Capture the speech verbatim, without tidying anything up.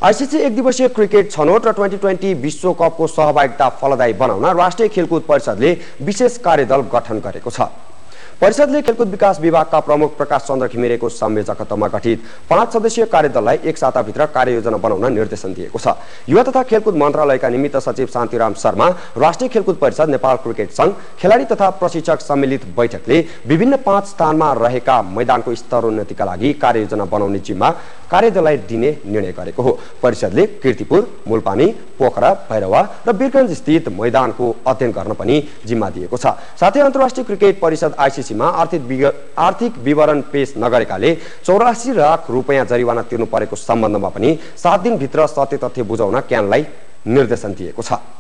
ICC एक दिवसीय cricket छनौट र ट्वेन्टी ट्वेन्टी विश्वकपको सहभागिता फलदायी बनाउन राष्ट्रिय खेलकुद परिषदले विशेष कार्यदल गठन गरेको छ। परिषदले खेलकुद विकास विभागका प्रमुख प्रकाश चन्द्र घिमिरेको संयोजकत्वमा गठित पाँच सदस्यीय कार्यदललाई एक साताभित्र कार्ययोजना बनाउन निर्देशन दिएको छ। युवा तथा खेलकुद मन्त्रालयका निमित्त सचिव शान्तिराम शर्मा, राष्ट्रिय खेलकुद परिषद, नेपाल क्रिकेट संघ, खेलाडी तथा प्रशिक्षक सम्मिलित बैठकले विभिन्न पाँच स्थानमा रहेका मैदानको स्तरोन्नतिका लागि कार्ययोजना बनाउने जिम्मा कार्यदललाई दिने निर्णय गरेको हो। परिषदले कीर्तिपुर, मूलपानी, पोखरा, भैरवा र वीरगञ्ज स्थित मैदानको अध्ययन गर्न पनि जिम्मा दिएको छ। साथै अन्तर्राष्ट्रिय क्रिकेट परिषद आईसीसीमा आर्थिक आर्थिक विवरण पेश नगरेकाले चौरासी लाख रुपियाँ जरिवाना तिर्नु परेको सम्बन्धमा पनि सात दिनभित्र सत्य तथ्य बुझाउन क्यानलाई निर्देशन दिएको छ।